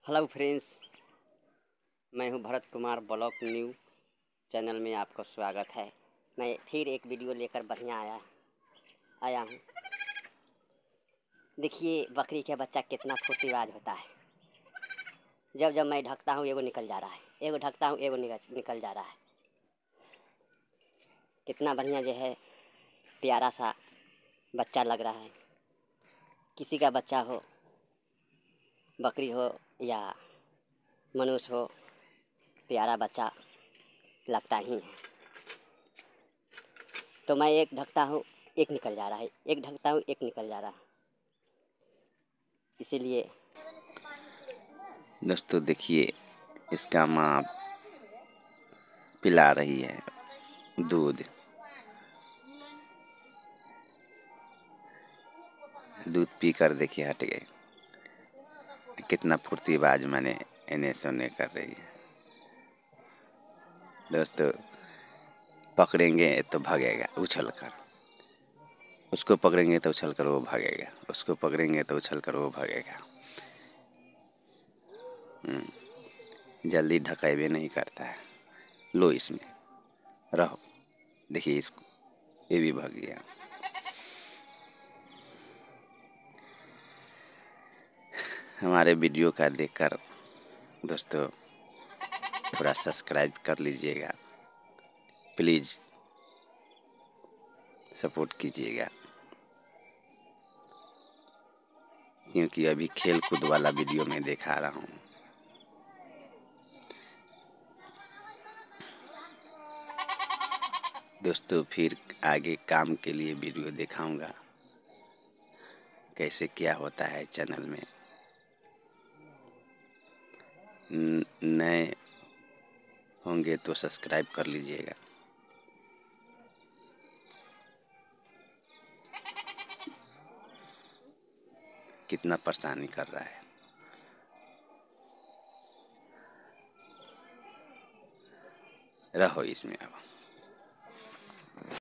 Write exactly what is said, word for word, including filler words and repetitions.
Hello friends, मैं हूं Bharat Kumar. Blog new channel में आपका स्वागत है। मैं फिर एक वीडियो लेकर बढ़िया आया आया हूं। देखिए बकरी का बच्चा कितना फुर्तीबाज होता है। जब जब मैं ढकता हूं एगो निकल जा रहा है, एगो ढकता हूं एगो निकल निकल जा रहा है। कितना बढ़िया जो है, प्यारा सा बच्चा लग रहा है। किसी का बच्चा हो, बकरी हो या मनुष्य हो, प्यारा बच्चा लगता ही है। तो मैं एक ढकता हूँ, एक निकल जा रहा है, एक ढकता हूँ, एक निकल जा रहा है। इसीलिए दोस्तों देखिए, इसका माँ पिला रही है दूध। दूध पीकर देखिए हट गए। कितना फुर्तीबाज माने इन्हें सोने कर रही है। दोस्तों पकड़ेंगे तो भागेगा उछल कर, उसको पकड़ेंगे तो उछल कर वो भागेगा, उसको पकड़ेंगे तो उछल कर वो भागेगा। जल्दी ढकेबे नहीं करता है। लो इसमें रहो। देखिए इसको, ये भी भाग गया। हमारे वीडियो का देखकर दोस्तों थोड़ा सब्सक्राइब कर लीजिएगा, प्लीज़ सपोर्ट कीजिएगा, क्योंकि अभी खेल कूद वाला वीडियो मैं दिखा रहा हूँ। दोस्तों फिर आगे काम के लिए वीडियो दिखाऊंगा, कैसे क्या होता है चैनल में। नए होंगे तो सब्सक्राइब कर लीजिएगा। कितना परेशानी कर रहा है। रहो इसमें अब।